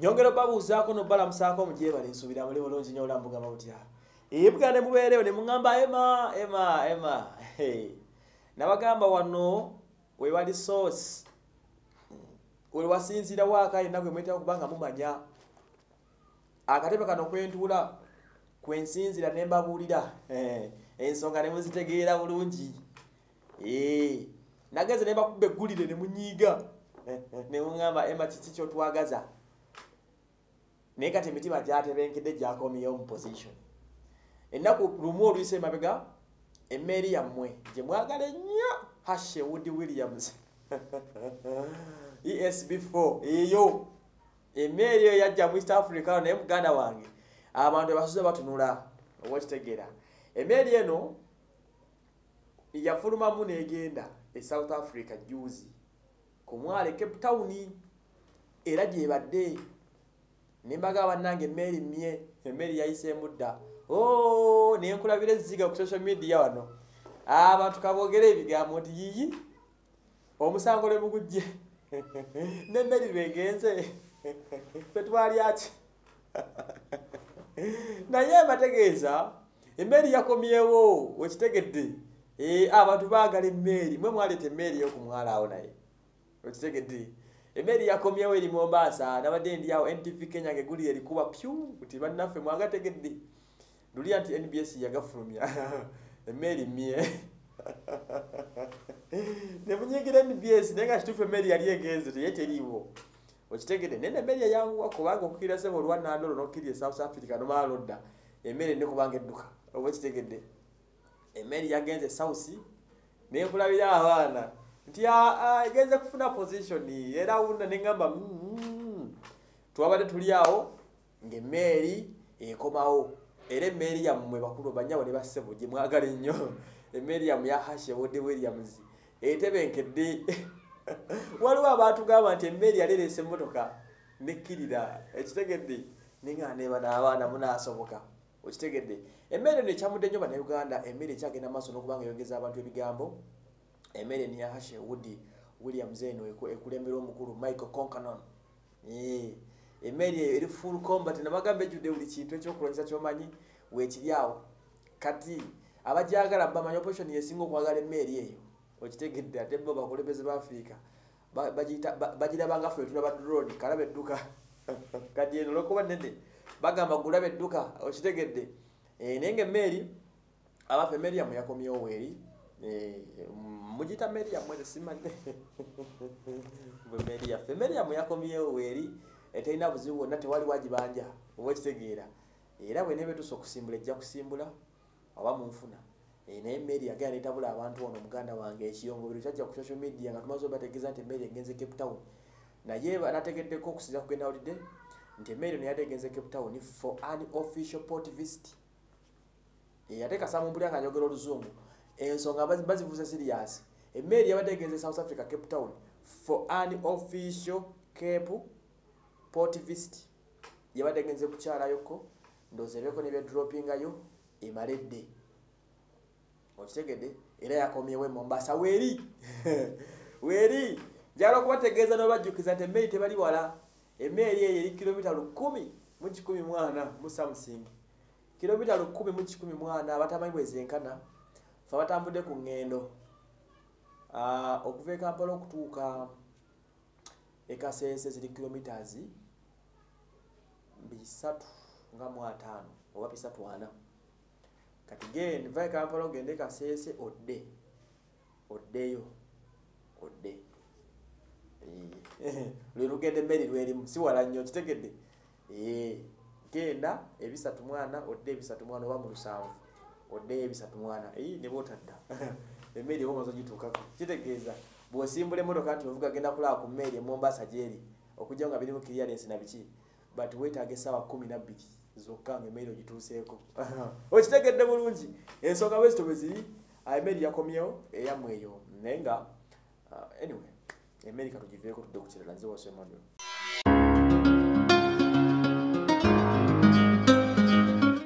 nyongero babuuzaako no balamusaako mugyebale nsubira muli bulungi nnyo olambuga mawutya ebugande mubeerewo ne muŋŋamba ema nabagamba wano we wali source we wasinzira waaka yenna gwe mwetaaga kubanga mumanya akatebe kano kwentuula kwensinzira ne mbabuulira ensonga ne muzitegeera bulungi nageze ne bakubba eggulire ne munyiiga ne muŋŋamba ema kiki kyotwagaza naye kati emitima gyatebenkedde gyakomyewo mu position ennaku lumu oluyise emabega emmeeri yammwe gye mwagala ennyo Hasherwood Williams ESB4 eyo emmeeri eyo yajja mu East Africa naye muganda wange abantu basuze batunula owekitegeera emmeeri eno yafulumamu n'egenda e South Africa juzi ku mwale Cape Town era gyebadde nimbaga bannange emmeeri mmye emmeeri yayiseemu dda nenkulabira ezziga ku social media wano abantu kaboogera ebigambo nti yiyi omusango lwe mugujje n'emmeeri lwegenze fe twalyaki naye mbategeeza emmeeri yakomyewo wekitegedde abantu baagala emmeeri mwe mwaleeta emmeeri ey'oku mwala awo naye wekitegedde emmeeri yakomyewo eri Mombasa nabadde ndi awo NTV Kenya ngeguli erikuba pyu nti bannaffe mwagategedde lulya nti NBS yagafulumya emmeeri mmye ne munyigira NBS naye nga kituufu emmeeri yali egenze teye teriiwo okitegedde naye emmeeri eyanguwa kubanga okukirira sebo olwannandolo n'okkirira South Africa nomala lodda emmeeri ne kubanga edduka oba kitegedde emmeeri yagenze South nenkulabira abaana nti egenze kufuna position era wunda neŋŋamba twabadde tuli awo ng'emmeeri ekomawo era emmeeri yammwe bakulu bannyabo ne bassebo gye mwagala ennyo emmeeri yammwe ya Hasherwood Williams etebenkedde waliwo abaatugamba nti emmeeri yalereesa emmotoka nekkirira ekitegedde neŋŋaa nebana abaana munaasoboka okitegedde emmeeri eno ekyamudde nnyo bannayuganda emmeeri ekyagenda maaso n'okubanga yongeza abantu ebigambo emmeeri eno ya Hasherwood Williams eno ekulemberwa omukulu Michael Concanon emmeeri eyo eri full combat nabagamba ejjudde buli kintu ekyokulwanyisa kyomanyi weekiri awo kati abagyagala bamanyi opposition yesinga okwagala emmeeri eyo okitegedde ate bo bakulembeze ba Africa bagirabanga ffe tulaba drone kalaba edduka kati eno olwokuba nnene bagamba gulaba edduka okitegedde naye ng'emmeeri abaffe emmeeri yammwe yakomyewo weeri mugita emmeeri yammwe simanyi emmeeri yaffe emmeeri yammwe yakomyewo weeri eterina buzibu bwonna tewali wagibanja oba ekitegeera era bweneeba etuusa okusimbula ejja kusimbula oba munfuna naye emmeeri yagenda netabula abantu ono muganda wange ekiyongobero kyajja ku social media nga tumaze obategeeza nti emmeeri egenze Cape Town naye nategeddeko okusinza kugenda wulidde nti emmeeri eno yadde egenze Cape Town for an official port visit ate kasamumpulira nga njogera oluzungu ensonga bazivuze serious emmeeri yabadde egenze South Africa Cape Town for an official Cape port visit yabadde egenze kukyalayoko ndozereko nebya droppingayo emaledde okitegedde era yakomyewo e Mombasa weeri weeri njagala okubategeeza n'obajjukiza nti emmeeri tebali wala emmeeri eyo eri kilomita 114 mu Samsung kilomita 114 abatamanyi bwezenkana fe batambudde ku ŋŋendo okuva e Kampala okutuuka e Kasese ziri kilometers 305 oba 340 kati genda va e Kampala ogende Kasese oddeyo lwe lugende emmeeri lwerimu si wala nnyo kitegedde genda ebisatu-mwana odde ebisatu-mwana oba mu 7 oddeyo ebisatu-mwana ne bootadda emmeeri omaze ogituukako kitegeeza bw'osimbula emmotoka nti ovuga genda kulaba ku mmeeri e Mombasa gyeri okujja nga birimu clearance na biki but weetaaga essaawa 12 zokka nga emmeeri ogituuseeko okitegedde bulungi ensonga bwezito bwe ziri emmeeri yakomyewo eyammwe eyo naye nga anyway emmeeri katugiveeko tudde ku kirala nze wase Emmanuel